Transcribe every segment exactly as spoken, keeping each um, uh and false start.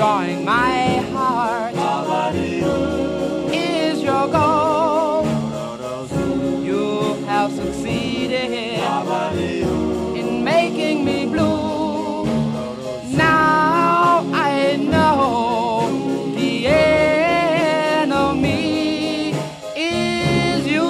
destroying my heart is your goal. You have succeeded in making me blue. Now I know the enemy is you.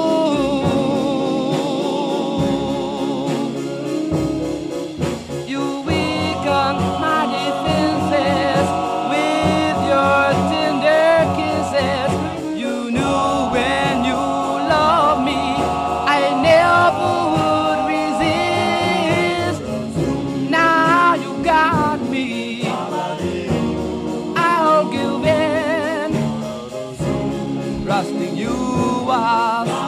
You weaken my defenses with your tender kisses. You knew when you loved me I never would resist. Now you got me, I'll give in, trusting you was